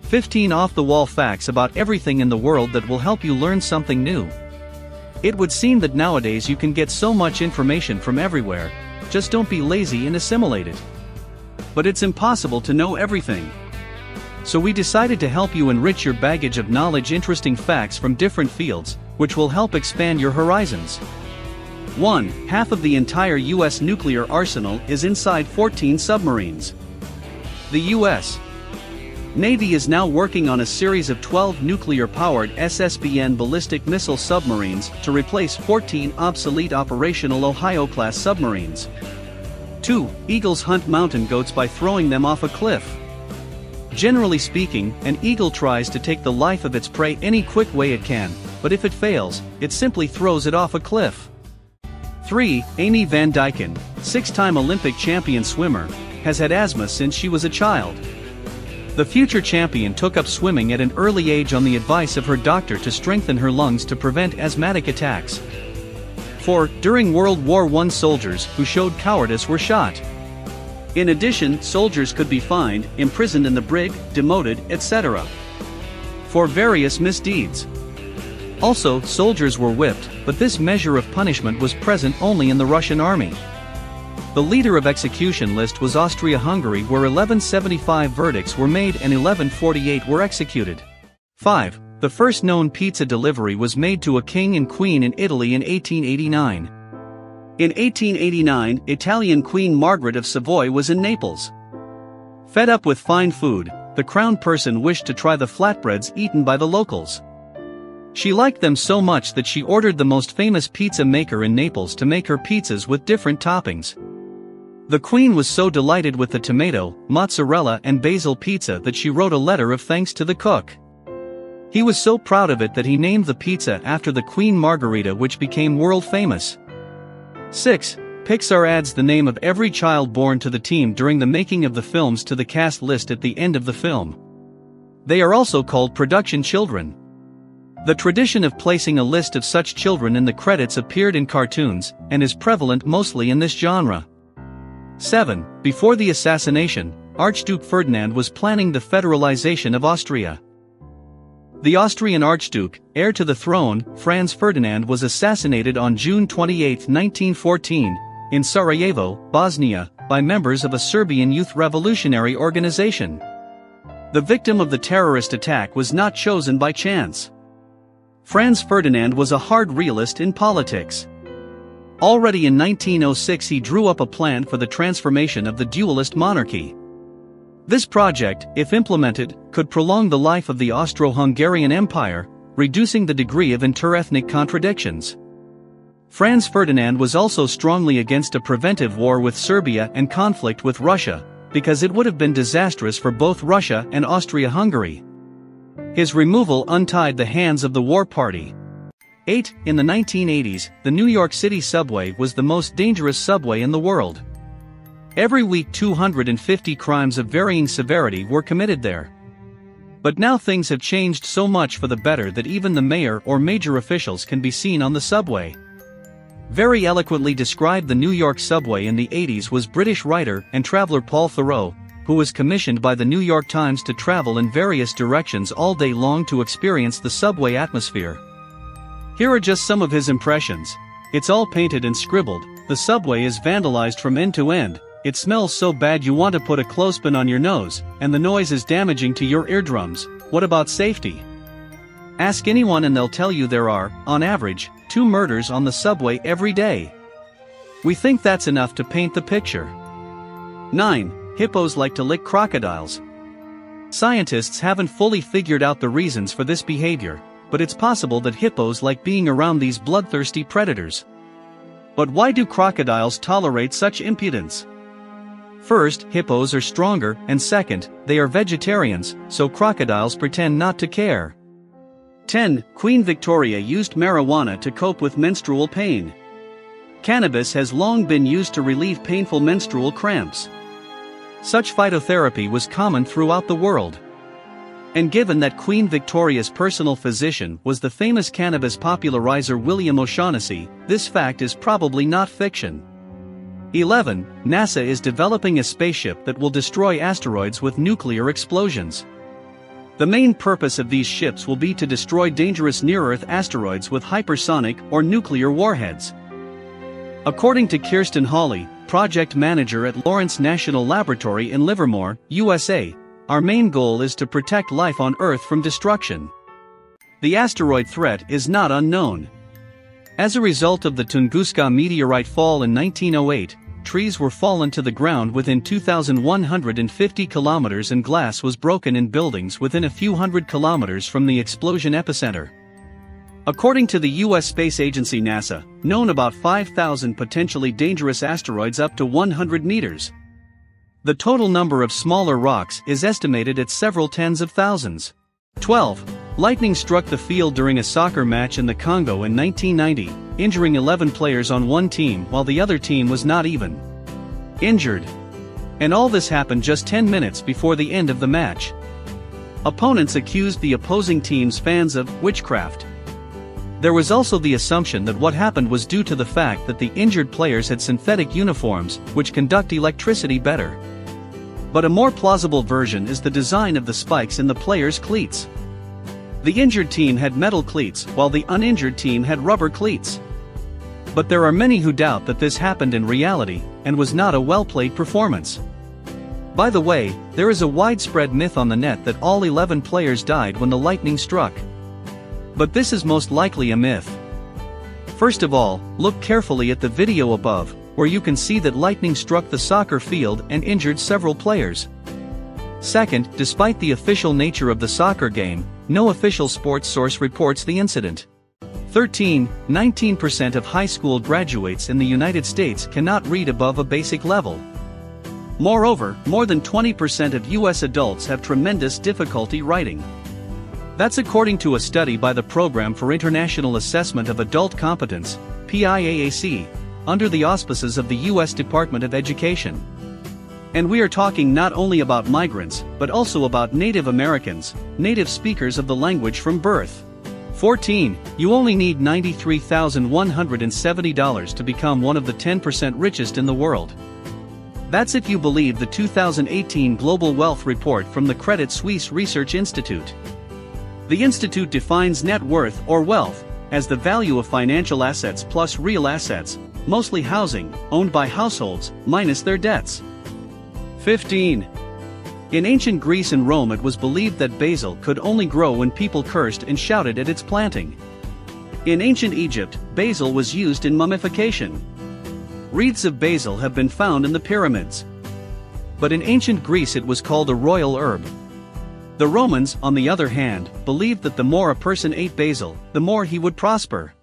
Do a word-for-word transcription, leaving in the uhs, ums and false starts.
fifteen off-the-wall facts about everything in the world that will help you learn something new. It would seem that nowadays you can get so much information from everywhere, just don't be lazy and assimilate it. But it's impossible to know everything. So we decided to help you enrich your baggage of knowledge, interesting facts from different fields, which will help expand your horizons. one. Half of the entire U S nuclear arsenal is inside fourteen submarines. The U S Navy is now working on a series of twelve nuclear-powered S S B N ballistic missile submarines to replace fourteen obsolete operational Ohio-class submarines. two. Eagles hunt mountain goats by throwing them off a cliff. Generally speaking, an eagle tries to take the life of its prey any quick way it can, but if it fails, it simply throws it off a cliff. three. Amy Van Dyken, six-time Olympic champion swimmer, has had asthma since she was a child. The future champion took up swimming at an early age on the advice of her doctor to strengthen her lungs to prevent asthmatic attacks. four. During World War One, soldiers who showed cowardice were shot. In addition, soldiers could be fined, imprisoned in the brig, demoted, et cetera for various misdeeds. Also, soldiers were whipped, but this measure of punishment was present only in the Russian army. The leader of execution list was Austria-Hungary, where eleven seventy-five verdicts were made and eleven forty-eight were executed. five. The first known pizza delivery was made to a king and queen in Italy in eighteen eighty-nine. In eighteen eighty-nine, Italian Queen Margaret of Savoy was in Naples. Fed up with fine food, the crowned person wished to try the flatbreads eaten by the locals. She liked them so much that she ordered the most famous pizza maker in Naples to make her pizzas with different toppings. The queen was so delighted with the tomato, mozzarella and basil pizza that she wrote a letter of thanks to the cook. He was so proud of it that he named the pizza after the Queen Margherita, which became world famous. six. Pixar adds the name of every child born to the team during the making of the films to the cast list at the end of the film. They are also called production children. The tradition of placing a list of such children in the credits appeared in cartoons, and is prevalent mostly in this genre. seven. Before the assassination, Archduke Ferdinand was planning the federalization of Austria. The Austrian Archduke, heir to the throne, Franz Ferdinand, was assassinated on June twenty-eighth, nineteen fourteen, in Sarajevo, Bosnia, by members of a Serbian youth revolutionary organization. The victim of the terrorist attack was not chosen by chance. Franz Ferdinand was a hard realist in politics. Already in nineteen oh six he drew up a plan for the transformation of the dualist monarchy. This project, if implemented, could prolong the life of the Austro-Hungarian Empire, reducing the degree of interethnic contradictions. Franz Ferdinand was also strongly against a preventive war with Serbia and conflict with Russia, because it would have been disastrous for both Russia and Austria-Hungary. His removal untied the hands of the war party. eight. In the nineteen eighties, the New York City subway was the most dangerous subway in the world. Every week two hundred fifty crimes of varying severity were committed there. But now things have changed so much for the better that even the mayor or major officials can be seen on the subway. Very eloquently described the New York subway in the eighties was British writer and traveler Paul Theroux, who was commissioned by the New York Times to travel in various directions all day long to experience the subway atmosphere. Here are just some of his impressions. It's all painted and scribbled, the subway is vandalized from end to end, it smells so bad you want to put a clothespin on your nose, and the noise is damaging to your eardrums. What about safety? Ask anyone and they'll tell you there are, on average, two murders on the subway every day. We think that's enough to paint the picture. nine. Hippos like to lick crocodiles. Scientists haven't fully figured out the reasons for this behavior, but it's possible that hippos like being around these bloodthirsty predators. But why do crocodiles tolerate such impudence? First, hippos are stronger, and second, they are vegetarians, so crocodiles pretend not to care. ten. Queen Victoria used marijuana to cope with menstrual pain. Cannabis has long been used to relieve painful menstrual cramps. Such phytotherapy was common throughout the world. And given that Queen Victoria's personal physician was the famous cannabis popularizer William O'Shaughnessy, this fact is probably not fiction. eleven. NASA is developing a spaceship that will destroy asteroids with nuclear explosions. The main purpose of these ships will be to destroy dangerous near-Earth asteroids with hypersonic or nuclear warheads. According to Kirsten Hawley, project manager at Lawrence National Laboratory in Livermore, U S A, our main goal is to protect life on Earth from destruction. The asteroid threat is not unknown. As a result of the Tunguska meteorite fall in nineteen oh eight, trees were fallen to the ground within two thousand one hundred fifty kilometers and glass was broken in buildings within a few hundred kilometers from the explosion epicenter. According to the U S space agency NASA, known about five thousand potentially dangerous asteroids up to one hundred meters. The total number of smaller rocks is estimated at several tens of thousands. twelve. Lightning struck the field during a soccer match in the Congo in nineteen ninety, injuring eleven players on one team while the other team was not even injured. And all this happened just ten minutes before the end of the match. Opponents accused the opposing team's fans of witchcraft. There was also the assumption that what happened was due to the fact that the injured players had synthetic uniforms, which conduct electricity better. But a more plausible version is the design of the spikes in the players' cleats. The injured team had metal cleats, while the uninjured team had rubber cleats. But there are many who doubt that this happened in reality, and was not a well-played performance. By the way, there is a widespread myth on the net that all eleven players died when the lightning struck. But this is most likely a myth. First of all, look carefully at the video above, where you can see that lightning struck the soccer field and injured several players. Second, despite the official nature of the soccer game, no official sports source reports the incident. thirteen. nineteen percent of high school graduates in the United States cannot read above a basic level. Moreover, more than twenty percent of U S adults have tremendous difficulty writing. That's according to a study by the Program for International Assessment of Adult Competence, P I A A C, under the auspices of the U S Department of Education. And we are talking not only about migrants, but also about Native Americans, native speakers of the language from birth. fourteen. You only need ninety-three thousand one hundred seventy dollars to become one of the ten percent richest in the world. That's if you believe the two thousand eighteen Global Wealth Report from the Credit Suisse Research Institute. The institute defines net worth or wealth as the value of financial assets plus real assets, mostly housing, owned by households, minus their debts. fifteen. In ancient Greece and Rome it was believed that basil could only grow when people cursed and shouted at its planting. In ancient Egypt, basil was used in mummification. Wreaths of basil have been found in the pyramids. But in ancient Greece it was called a royal herb. The Romans, on the other hand, believed that the more a person ate basil, the more he would prosper.